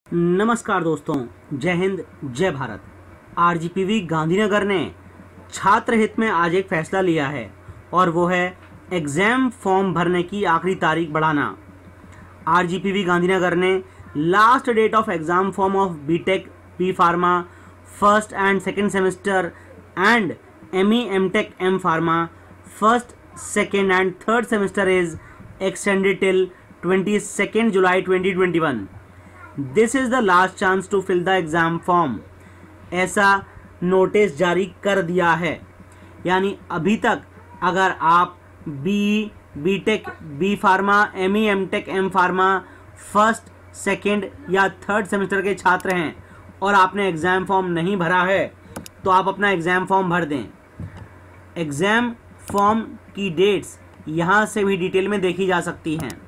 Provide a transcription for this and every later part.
नमस्कार दोस्तों, जय हिंद जय भारत। आरजीपीवी गांधीनगर ने छात्र हित में आज एक फैसला लिया है और वो है एग्ज़ाम फॉर्म भरने की आखिरी तारीख बढ़ाना। आरजीपीवी गांधीनगर ने last date of exam form of BTech, B pharma first and second semester and ME MTech M pharma first second and third semester is extended till 22 July 2021। This is the last chance to fill the exam form, ऐसा notice जारी कर दिया है। यानी अभी तक अगर आप BTech, B pharma, ME MTech M pharma first second या थर्ड सेमेस्टर के छात्र हैं और आपने एग्ज़ाम फॉर्म नहीं भरा है तो आप अपना एग्ज़ाम फॉर्म भर दें। एग्ज़ाम फॉर्म की डेट्स यहाँ से भी डिटेल में देखी जा सकती हैं।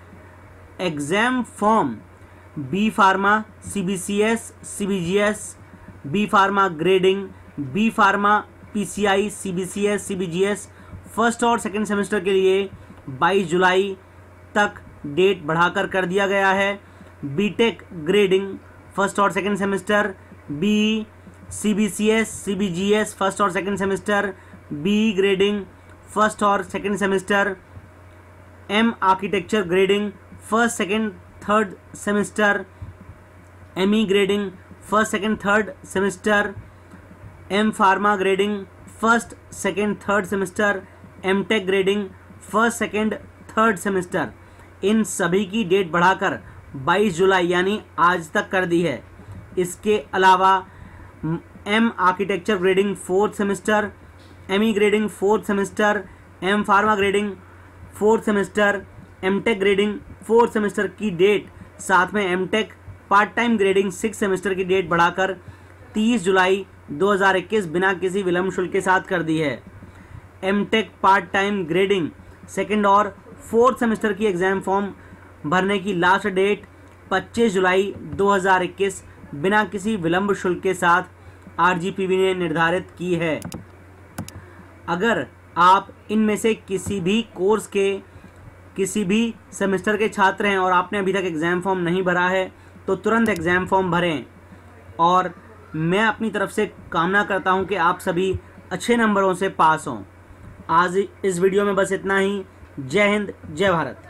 Exam form B pharma CBCS CBGS, B pharma grading, B pharma PCI CBCS CBGS first और सेकेंड सेमेस्टर के लिए 22 जुलाई तक डेट बढ़ाकर कर दिया गया है। बीटेक ग्रेडिंग फर्स्ट और second semester, B CBCS CBGS first और second semester, B grading first और second semester, M architecture grading first second third semester, ME grading first second third semester, M pharma grading first second third semester, M tech grading first second third semester, इन सभी की date बढ़ाकर 22 जुलाई यानी आज तक कर दी है। इसके अलावा M architecture grading fourth semester, ME grading fourth semester, M pharma grading fourth semester, M tech grading fourth semester की डेट, साथ में M tech part time grading six semester की डेट बढ़ाकर 30 जुलाई 2021 बिना किसी विलंब शुल्क के साथ कर दी है। M tech part time grading second और फोर्थ सेमेस्टर की एग्ज़ाम फॉर्म भरने की लास्ट डेट 25 जुलाई 2021 बिना किसी विलंब शुल्क के साथ आरजीपीवी ने निर्धारित की है। अगर आप इनमें से किसी भी कोर्स के किसी भी सेमेस्टर के छात्र हैं और आपने अभी तक एग्ज़ाम फॉर्म नहीं भरा है तो तुरंत एग्ज़ाम फॉर्म भरें। और मैं अपनी तरफ से कामना करता हूं कि आप सभी अच्छे नंबरों से पास हों। आज इस वीडियो में बस इतना ही। जय हिंद जय भारत।